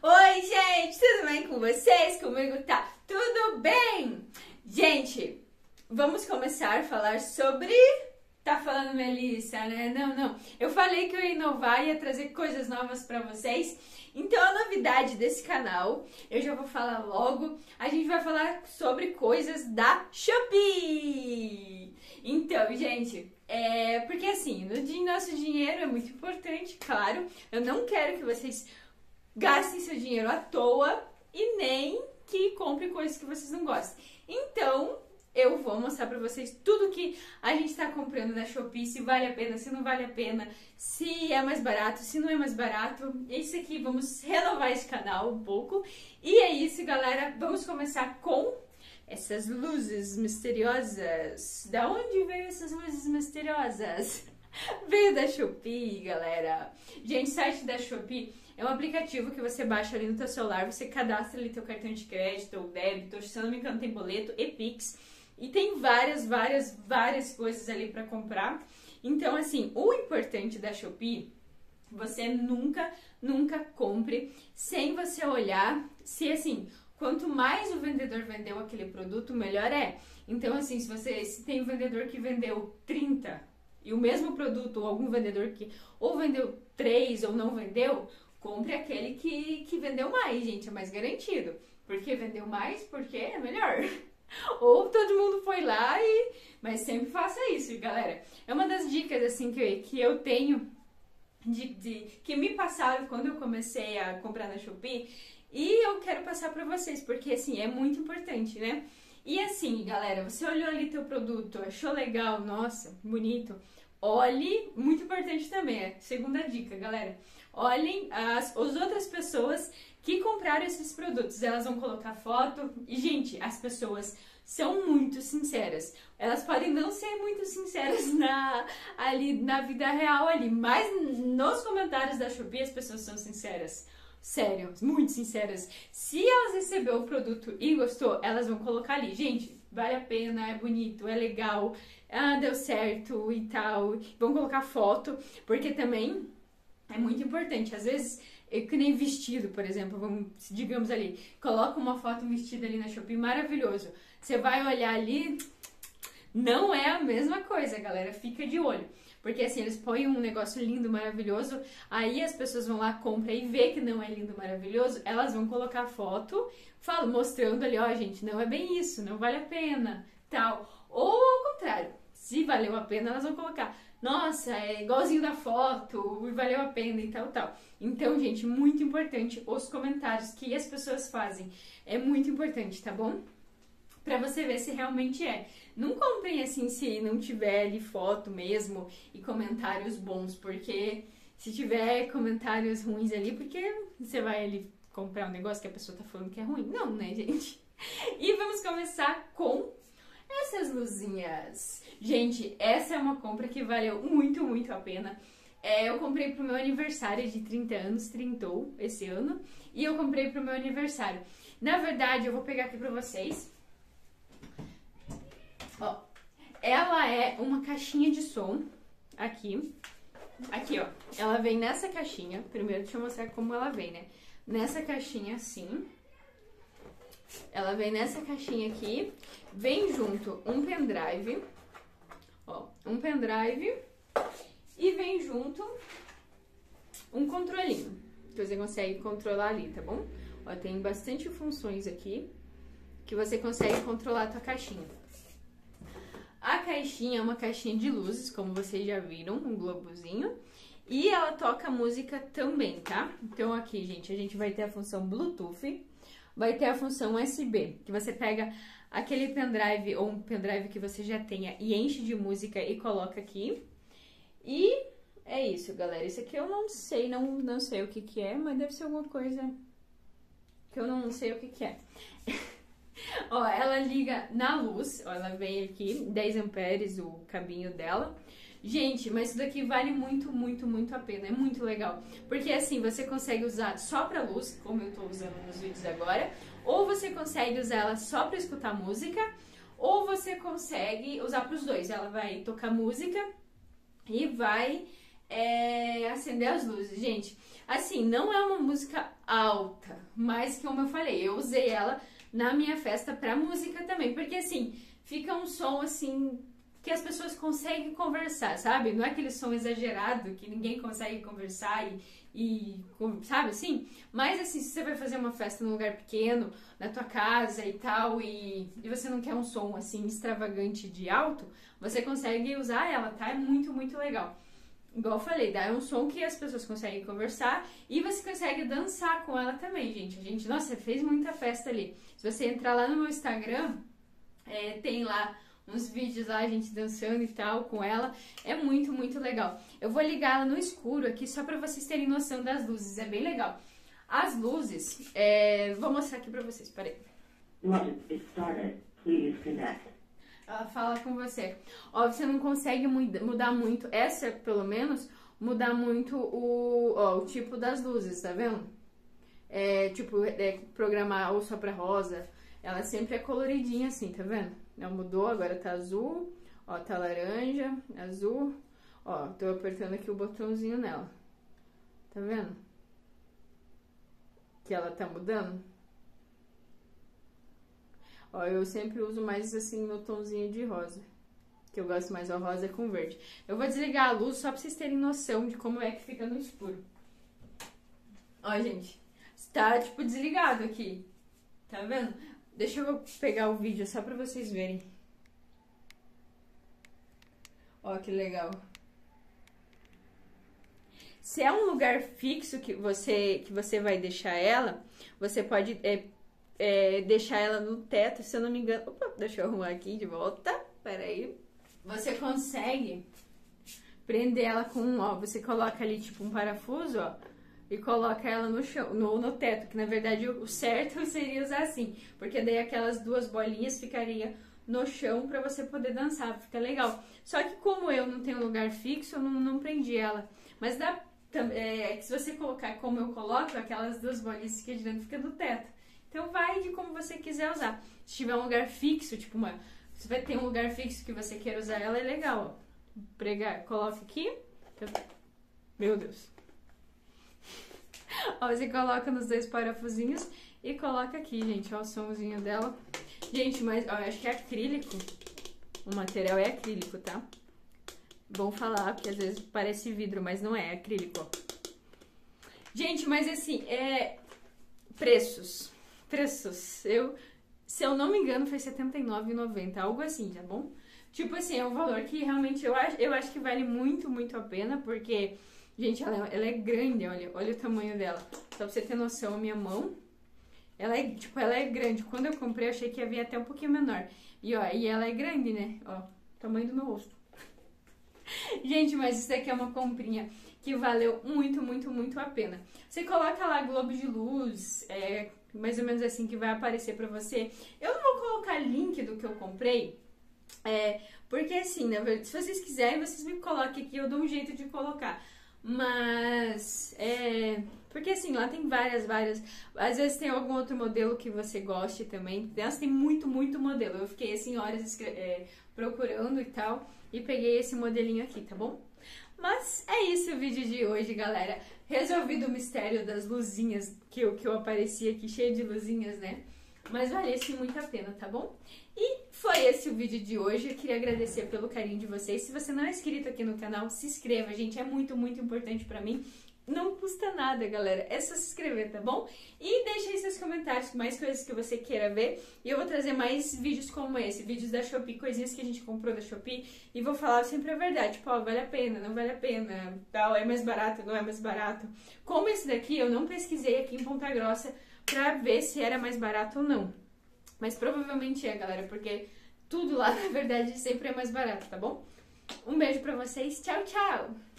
Oi, gente, tudo bem com vocês? Comigo tá tudo bem? Gente, vamos começar a falar sobre... Tá falando Melissa, né? Não. Eu falei que eu ia inovar e ia trazer coisas novas pra vocês. Então, a novidade desse canal, eu já vou falar logo, a gente vai falar sobre coisas da Shopee. Então, gente, porque assim, nosso dinheiro é muito importante, claro. Eu não quero que vocês gastem seu dinheiro à toa e nem que comprem coisas que vocês não gostam. Então, eu vou mostrar pra vocês tudo que a gente tá comprando na Shopee, se vale a pena, se não vale a pena, se é mais barato, se não é mais barato. Isso aqui, vamos renovar esse canal um pouco. E é isso, galera. Vamos começar com essas luzes misteriosas. Da onde veio essas luzes misteriosas? Veio da Shopee, galera. Gente, o site da Shopee é um aplicativo que você baixa ali no teu celular, você cadastra ali teu cartão de crédito ou débito, se eu não me engano tem boleto e Pix. E tem várias coisas ali pra comprar. Então, assim, o importante da Shopee, você nunca compre sem você olhar se, assim, quanto mais o vendedor vendeu aquele produto, melhor é. Então, assim, se tem um vendedor que vendeu 30 e o mesmo produto, ou algum vendedor que ou vendeu 3 ou não vendeu, compre aquele que vendeu mais, gente, é mais garantido. Porque vendeu mais, porque é melhor. Ou todo mundo foi lá mas sempre faça isso, galera. É uma das dicas, assim, que eu tenho, que me passaram quando eu comecei a comprar na Shopee. E eu quero passar pra vocês, porque, assim, é muito importante, né? E, assim, galera, você olhou ali teu produto, achou legal, nossa, bonito. Olhe, muito importante também, segunda dica, galera. Olhem as outras pessoas que compraram esses produtos. Elas vão colocar foto e, gente, as pessoas são muito sinceras. Elas podem não ser muito sinceras ali na vida real ali, mas nos comentários da Shopee as pessoas são sinceras. Sério, muito sinceras. Se elas receberam o produto e gostou, elas vão colocar ali. Gente, vale a pena, é bonito, é legal, deu certo e tal. Vão colocar foto, porque também é muito importante. Às vezes, que nem vestido, por exemplo, digamos ali, coloca uma foto vestida ali na Shopee, maravilhoso. Você vai olhar ali, não é a mesma coisa, galera, fica de olho. Porque assim, eles põem um negócio lindo, maravilhoso, aí as pessoas vão lá, compram e vê que não é lindo, maravilhoso, elas vão colocar foto, mostrando ali, ó, gente, não é bem isso, não vale a pena, tal. Ou ao contrário, se valeu a pena, elas vão colocar, nossa, é igualzinho da foto, valeu a pena e tal. Então, gente, muito importante os comentários que as pessoas fazem, é muito importante, tá bom? Pra você ver se realmente é. Não comprem assim se não tiver ali foto mesmo e comentários bons, porque se tiver comentários ruins ali, porque você vai ali comprar um negócio que a pessoa tá falando que é ruim? Não, né, gente? E vamos começar com essas luzinhas. Gente, essa é uma compra que valeu muito a pena. Eu comprei pro meu aniversário de 30 anos, trintou esse ano, e eu comprei pro meu aniversário. Na verdade, eu vou pegar aqui pra vocês. Ó, ela é uma caixinha de som, aqui, ó, ela vem nessa caixinha, primeiro deixa eu mostrar como ela vem, né, nessa caixinha assim, ela vem nessa caixinha aqui, vem junto um pendrive, ó, um pendrive, e vem junto um controlinho, que você consegue controlar ali, tá bom? Ó, tem bastante funções aqui, que você consegue controlar a tua caixinha. A caixinha é uma caixinha de luzes, como vocês já viram, um globozinho. E ela toca música também, tá? Então aqui, gente, a gente vai ter a função Bluetooth, vai ter a função USB, que você pega aquele pendrive ou um pendrive que você já tenha e enche de música e coloca aqui. E é isso, galera. Isso aqui eu não sei, não sei o que é, mas deve ser alguma coisa que eu não sei o que é. Ó, ela liga na luz, ó, ela vem aqui, 10 amperes o cabinho dela. Gente, mas isso daqui vale muito a pena, é muito legal. Porque assim, você consegue usar só pra luz, como eu tô usando nos vídeos agora, ou você consegue usar ela só pra escutar música, ou você consegue usar pros dois. Ela vai tocar música e vai acender as luzes. Gente, assim, não é uma música alta, Mas, como eu falei, eu usei ela na minha festa pra música também. Porque, assim, fica um som, assim, que as pessoas conseguem conversar, sabe? Não é aquele som exagerado que ninguém consegue conversar sabe assim? Mas, assim, se você vai fazer uma festa num lugar pequeno, na tua casa e tal, e você não quer um som, assim, extravagante de alto, você consegue usar ela, tá? É muito, muito legal. Igual eu falei, é um som que as pessoas conseguem conversar e você consegue dançar com ela também, gente. Nossa, fez muita festa ali. Se você entrar lá no meu Instagram, tem lá uns vídeos lá, a gente dançando e tal com ela. É muito, muito legal. Eu vou ligar ela no escuro aqui só pra vocês terem noção das luzes. É bem legal. As luzes, vou mostrar aqui pra vocês, peraí. Ela fala com você. Ó, você não consegue mudar muito, essa pelo menos, mudar muito o tipo das luzes, tá vendo? Programar ou só pra rosa. Ela sempre é coloridinha assim, tá vendo? Ela mudou, agora tá azul, ó, tá laranja, azul. Ó, tô apertando aqui o botãozinho nela. Tá vendo? Que ela tá mudando. Ó, eu sempre uso mais assim no tomzinho de rosa. Que eu gosto mais, ó, rosa com verde. Eu vou desligar a luz só pra vocês terem noção de como é que fica no escuro. Ó, gente, está tipo desligado aqui. Tá vendo? Deixa eu pegar o vídeo só pra vocês verem. Ó, que legal. Se é um lugar fixo que você vai deixar ela, você pode deixar ela no teto, se eu não me engano. Opa, deixa eu arrumar aqui de volta. Peraí. Você consegue prender ela com, ó, você coloca ali tipo um parafuso, ó, e coloca ela no chão, no teto, que na verdade o certo seria usar assim, porque daí aquelas duas bolinhas ficaria no chão pra você poder dançar, fica legal. Só que como eu não tenho lugar fixo, eu não prendi ela. Mas dá, se você colocar como eu coloco, aquelas duas bolinhas que ficam girando, fica no teto. Então vai de como você quiser usar. Se tiver um lugar fixo, tipo você vai ter um lugar fixo que você quer usar ela, é legal, ó. Pregar, coloca aqui. Meu Deus. Ó, você coloca nos dois parafusinhos e coloca aqui, gente, ó, o somzinho dela. Gente, mas ó, eu acho que é acrílico. O material é acrílico, tá? Bom falar, porque às vezes parece vidro, mas não é acrílico, ó. Gente, mas assim, preços. Se eu não me engano, foi R$79,90, algo assim, tá bom? Tipo assim, é um valor que realmente eu acho que vale muito, muito a pena, porque, gente, ela é grande, olha o tamanho dela. Só pra você ter noção, a minha mão, ela é grande. Quando eu comprei, eu achei que ia vir até um pouquinho menor. E, ó, ela é grande, né? Ó, tamanho do meu rosto. Gente, mas isso daqui é uma comprinha que valeu muito, muito, muito a pena. Você coloca lá Globo de Luz, mais ou menos assim que vai aparecer pra você. Eu não vou colocar link do que eu comprei, porque assim, na verdade, se vocês quiserem, vocês me coloquem aqui, eu dou um jeito de colocar. Mas, porque assim, lá tem várias, às vezes tem algum outro modelo que você goste também. Nossa, tem muito, muito modelo. Eu fiquei assim horas procurando e tal, e peguei esse modelinho aqui, tá bom? Mas é isso o vídeo de hoje, galera. Resolvido o mistério das luzinhas, que eu apareci aqui cheio de luzinhas, né? Mas valesse muito a pena, tá bom? E foi esse o vídeo de hoje. Eu queria agradecer pelo carinho de vocês. Se você não é inscrito aqui no canal, se inscreva, gente. É muito, muito importante pra mim. Não custa nada, galera. É só se inscrever, tá bom? E deixe aí seus comentários com mais coisas que você queira ver. E eu vou trazer mais vídeos como esse. Vídeos da Shopee, coisinhas que a gente comprou da Shopee. E vou falar sempre a verdade. Tipo, ó, vale a pena, não vale a pena. Tal, é mais barato, não é mais barato. Como esse daqui, eu não pesquisei aqui em Ponta Grossa pra ver se era mais barato ou não. Mas provavelmente é, galera, porque tudo lá, na verdade, sempre é mais barato, tá bom? Um beijo pra vocês. Tchau, tchau!